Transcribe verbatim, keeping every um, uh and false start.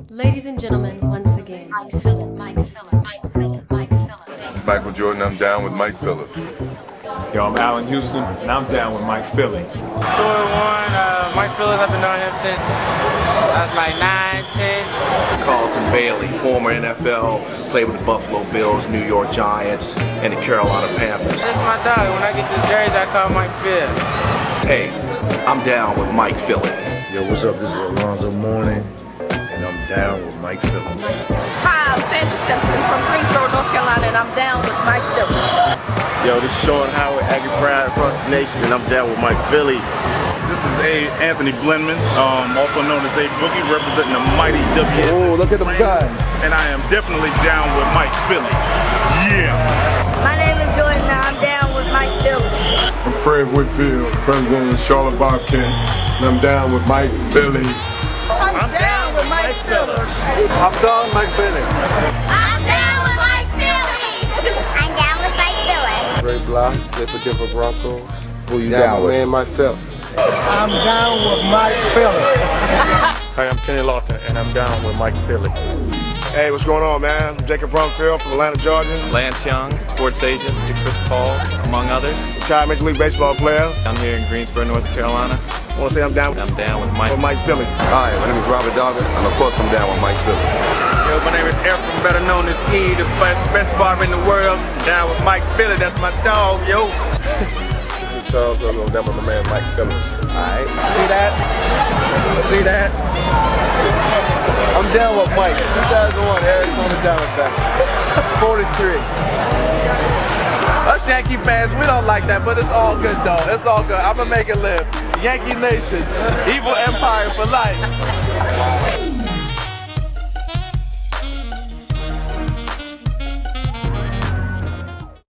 Ladies and gentlemen, once again, Mike Phillips, Mike Phillips, Mike Phillips, Mike Phillips. It's Michael Jordan, I'm down with Mike Phillips. Yo, I'm Allen Houston, and I'm down with Mike Philly. two and one, uh, Mike Phillips, I've been knowing him since I was like nine, ten. Carlton Bailey, former N F L, played with the Buffalo Bills, New York Giants, and the Carolina Panthers. That's my dog. When I get this jersey, I call Mike Phil. Hey, I'm down with Mike Philly. Yo, what's up? This is Alonzo Mourning, and I'm down with Mike Phillips. Hi, I'm Sandy Simpson from Greensboro, North Carolina, and I'm down with Mike Phillips. Yo, this is Sean Howard, Aggie Pride across the nation, and I'm down with Mike Philly. This is A. Anthony Blinman, um, also known as A. Boogie, representing the mighty W S S. Oh, look at them guys. And I am definitely down with Mike Philly. Yeah. My name is Jordan, and I'm down with Mike Philly. I'm Fred Whitfield, president of the Charlotte Bobcats, and I'm down with Mike Philly. I'm, I'm down, down with Mike Phillips. I'm down with Mike Philly. I'm down with Mike Philly. I'm down with Mike Phillips. Ray Blau, play for Denver Broncos. Who you down, down with? Man, Mike Phillips. I'm down with Mike Philly. Hi, I'm Kenny Lofton, and I'm down with Mike Philly. Hey, what's going on, man? I'm Jacob Brumfield from Atlanta, Georgia. Lance Young, sports agent to Chris Paul, among others. Retired Major League Baseball player. I'm here in Greensboro, North Carolina. I want to say I'm down with, I'm down with Mike. with Mike Philly. Hi, my name is Robert Dogger, and of course I'm down with Mike Philly. Yo, my name is Eric, better known as E, the best, best barber in the world. Down with Mike Philly, that's my dog, yo. This is Charles, I'm down with my man Mike Phillips. Alright, see that? See that? I'm down with Mike. two thousand one, Arizona Diamondbacks. forty-three. Us Yankee fans, we don't like that, but it's all good though. It's all good. I'm gonna make it live. Yankee Nation, evil empire for life.